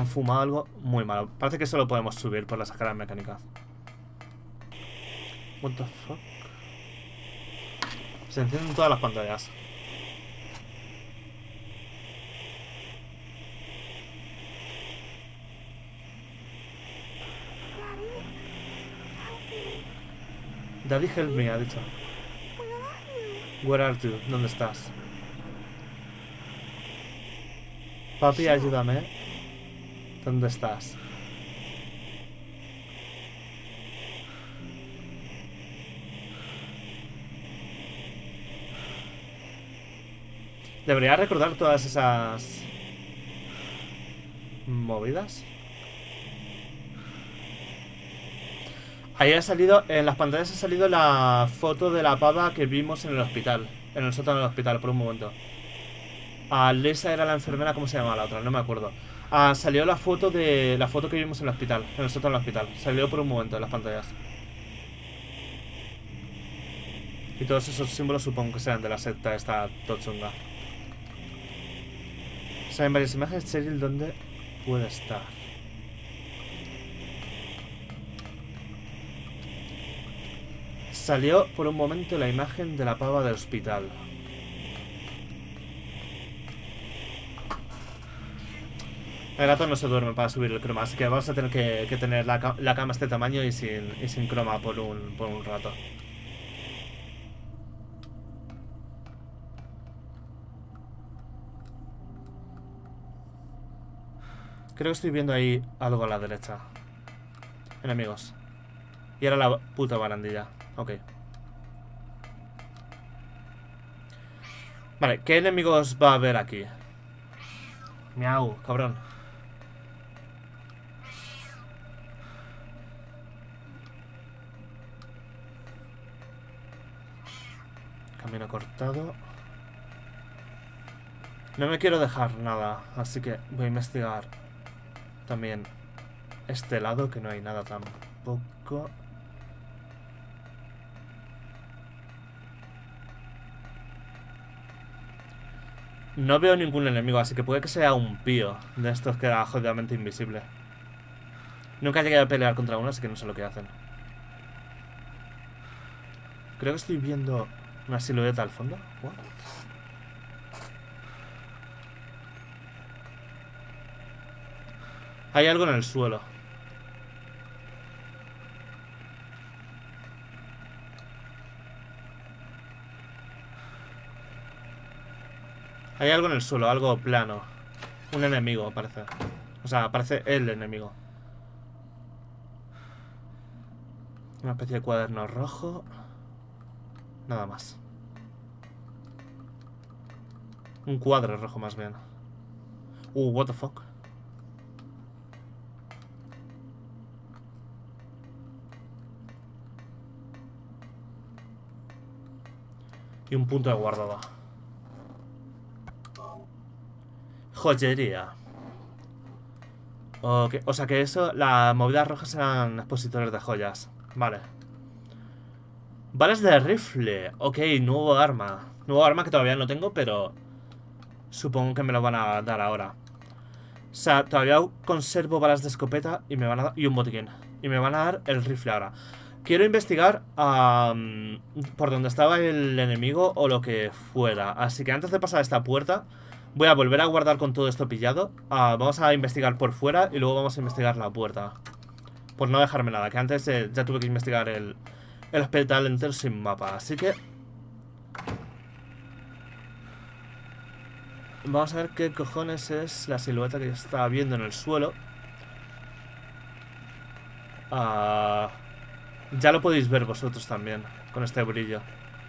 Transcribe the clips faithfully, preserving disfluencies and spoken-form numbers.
fumado algo muy malo. Parece que solo podemos subir por las escaleras mecánicas. What the fuck? Se encienden todas las pantallas. Daddy help me, ha dicho. Where are you? ¿Dónde estás? Papi, ayúdame. ¿Dónde estás? Debería recordar todas esas movidas. Ahí ha salido, en las pantallas ha salido la foto de la pava que vimos en el hospital. En el sótano del hospital, por un momento. Ah, Lisa era la enfermera, ¿cómo se llamaba la otra? No me acuerdo. Ah, salió la foto de la foto que vimos en el hospital, en el sótano del hospital. Salió por un momento en las pantallas. Y todos esos símbolos supongo que sean de la secta esta tochunga. Salen varias imágenes. Cheryl, ¿dónde puede estar? Salió por un momento la imagen de la pava del hospital. El gato no se duerme para subir el croma, así que vamos a tener que, que tener la, ca la cama este tamaño y sin, y sin croma por un, por un rato. Creo que estoy viendo ahí algo a la derecha. Enemigos. Y ahora la puta barandilla. Ok. Vale, ¿qué enemigos va a haber aquí? Miau, cabrón. Camino cortado. No me quiero dejar nada, así que voy a investigar también este lado, que no hay nada tampoco. No veo ningún enemigo, así que puede que sea un pío de estos que era jodidamente invisible. Nunca llegué a pelear contra uno, así que no sé lo que hacen. Creo que estoy viendo una silueta al fondo. What? Hay algo en el suelo. Hay algo en el suelo, algo plano. Un enemigo, parece. O sea, parece el enemigo. Una especie de cuaderno rojo. Nada más. Un cuadro rojo más bien. Uh, what the fuck. Y un punto de guardado. Joyería. Okay. O sea que eso, las movidas rojas eran expositores de joyas. Vale. Balas de rifle. Ok, nuevo arma. Nuevo arma que todavía no tengo, pero supongo que me lo van a dar ahora. O sea, todavía conservo balas de escopeta y me van a dar, y un botiquín. Y me van a dar el rifle ahora. Quiero investigar um, por donde estaba el enemigo o lo que fuera. Así que antes de pasar esta puerta, voy a volver a guardar con todo esto pillado. Uh, vamos a investigar por fuera y luego vamos a investigar la puerta. Por no dejarme nada, que antes eh, ya tuve que investigar el, el hospital entero sin mapa. Así que vamos a ver qué cojones es la silueta que estaba viendo en el suelo. Ah... Uh, Ya lo podéis ver vosotros también, con este brillo.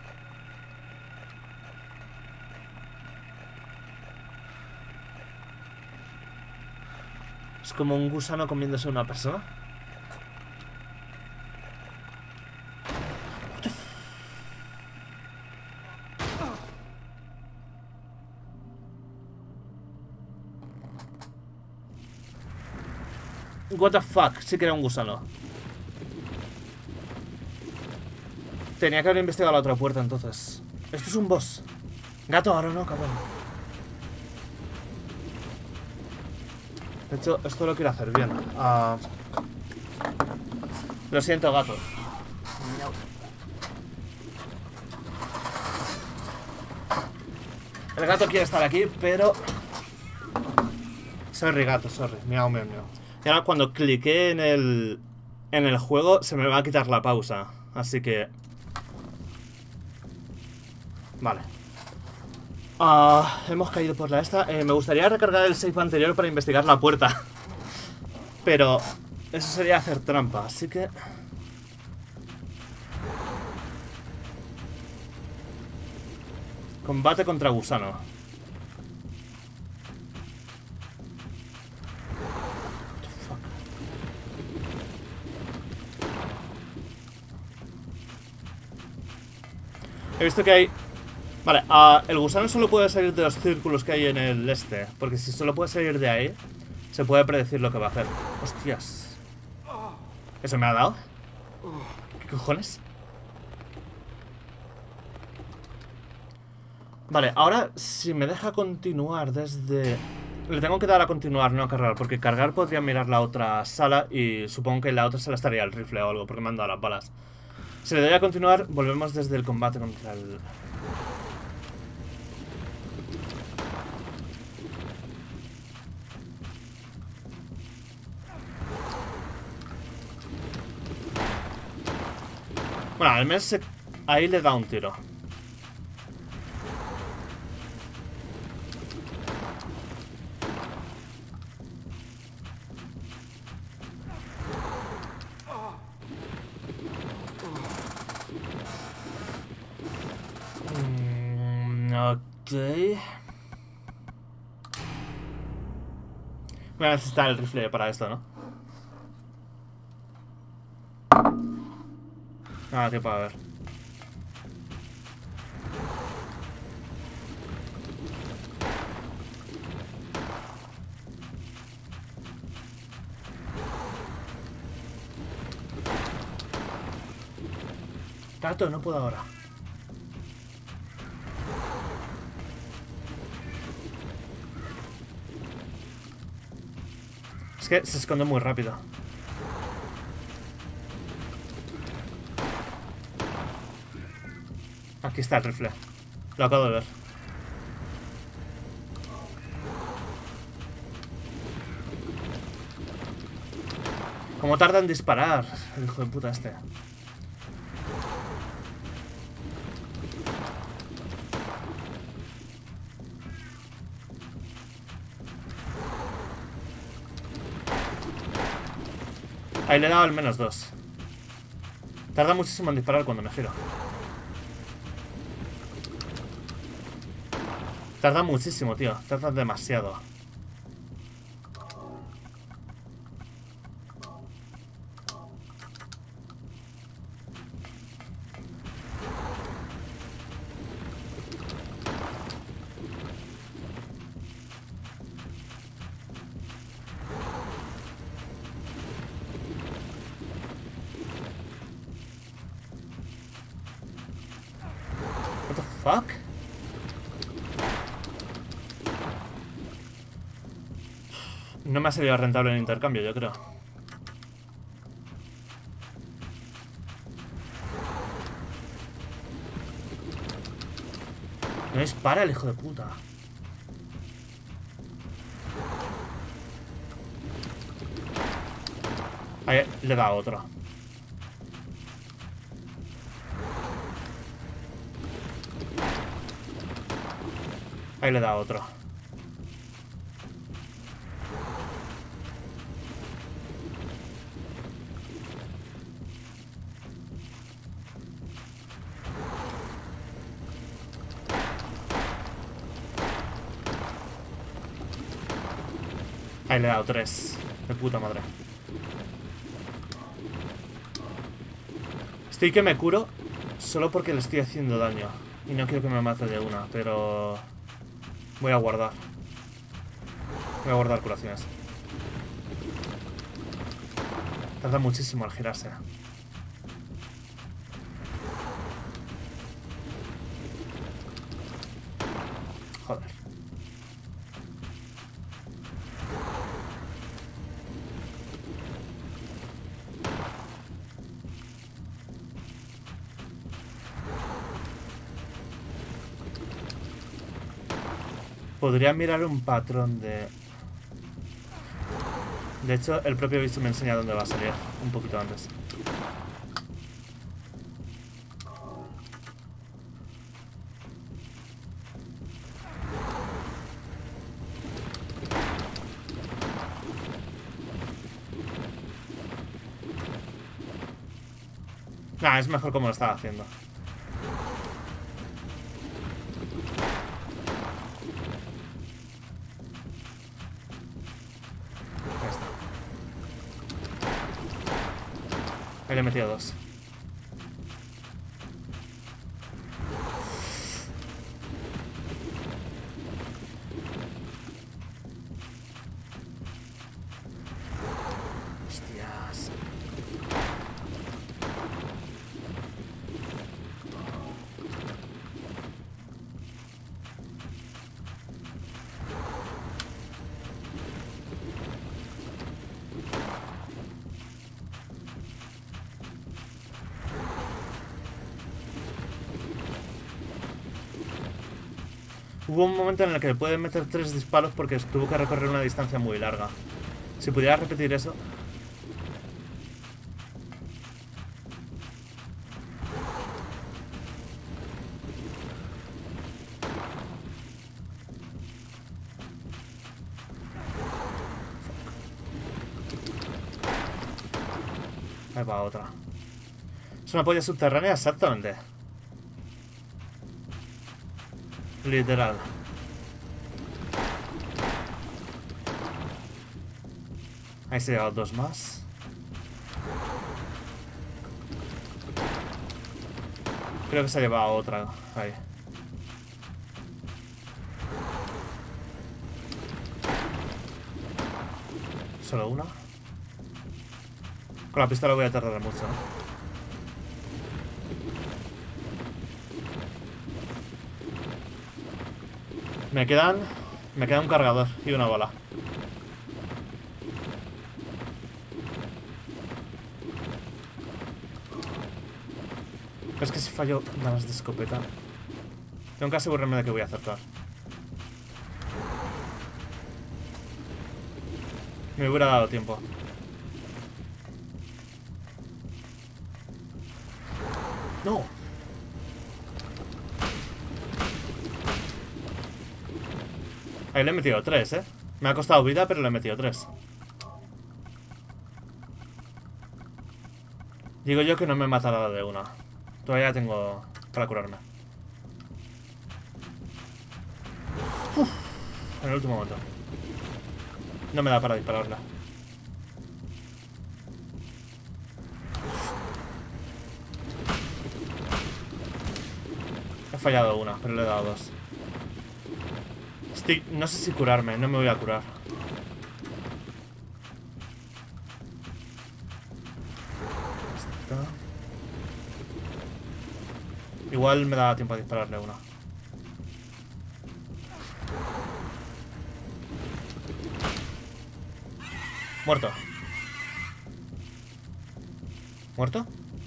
Es como un gusano comiéndose a una persona. What the fuck, sí que era un gusano. Tenía que haber investigado la otra puerta entonces. Esto es un boss. Gato, ahora no, cabrón. De hecho, esto lo quiero hacer bien. Uh, lo siento, gato. El gato quiere estar aquí, pero... Sorry, gato, sorry. Miau, miau, miau. Y ahora cuando cliqué en el... En el juego se me va a quitar la pausa. Así que... Vale. Uh, hemos caído por la esta. Eh, me gustaría recargar el save anterior para investigar la puerta. Pero eso sería hacer trampa, así que... Combate contra gusano. He visto que hay... Vale, uh, el gusano solo puede salir de los círculos que hay en el este. Porque si solo puede salir de ahí, se puede predecir lo que va a hacer. Hostias. ¿Eso me ha dado? ¿Qué cojones? Vale, ahora si me deja continuar desde... Le tengo que dar a continuar, no a cargar. Porque cargar podría mirar la otra sala. Y supongo que en la otra sala estaría el rifle o algo, porque me han dado las balas. Si le doy a continuar, volvemos desde el combate contra el... Bueno, al menos se... ahí le da un tiro. Mm, ok. Voy a necesitar el rifle para esto, ¿no? Ah, tiempo a ver. Gato, no puedo ahora. Es que se esconde muy rápido. Aquí está el rifle. Lo acabo de ver. ¿Cómo tarda en disparar el hijo de puta este? Ahí le he dado al menos dos. Tarda muchísimo en disparar cuando me giro. Tarda muchísimo, tío. Tarda demasiado. What the fuck? No me ha salido rentable el intercambio, yo creo. No dispara el hijo de puta. Ahí le da otro. Ahí le da otro. Ahí le he dado tres. De puta madre. Estoy que me curo solo porque le estoy haciendo daño. Y no quiero que me mate de una, pero... Voy a guardar. Voy a guardar curaciones. Tarda muchísimo al girarse. Joder. Podría mirar un patrón de... De hecho, el propio bicho me enseña dónde va a salir. Un poquito antes. Nah, es mejor como lo estaba haciendo. Ahí está. Ahí le he metido dos. Hostias. Hubo un momento en el que le puede meter tres disparos porque tuvo que recorrer una distancia muy larga. Si pudiera repetir eso... Ahí va otra. Es una polla subterránea, exactamente. Literal. Ahí se ha llevado dos más. Creo que se ha llevado otra. Ahí. Solo una. Con la pistola voy a tardar mucho, ¿no? Me quedan... Me queda un cargador y una bala. Es que si fallo balas de escopeta... Tengo que asegurarme de que voy a acertar. Me hubiera dado tiempo. No. Ahí le he metido tres, ¿eh? Me ha costado vida, pero le he metido tres. Digo yo que no me matará de una. Todavía tengo para curarme. Uf, en el último momento. No me da para dispararla. He fallado una, pero le he dado dos. Estoy... No sé si curarme, no me voy a curar. Está. Igual me da tiempo a dispararle una. Muerto. ¿Muerto?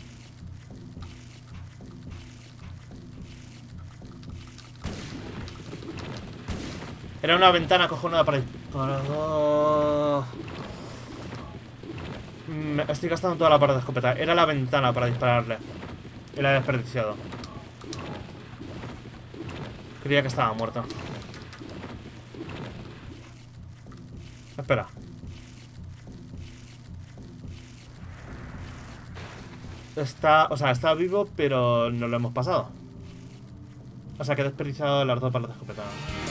Era una ventana cojonuda para disparar. Oh. Me estoy gastando toda la parte de escopeta. Era la ventana para dispararle. Y la he desperdiciado. Creía que estaba muerto. Espera. Está... O sea, está vivo, pero no lo hemos pasado. O sea, que he desperdiciado las dos balas de escopeta.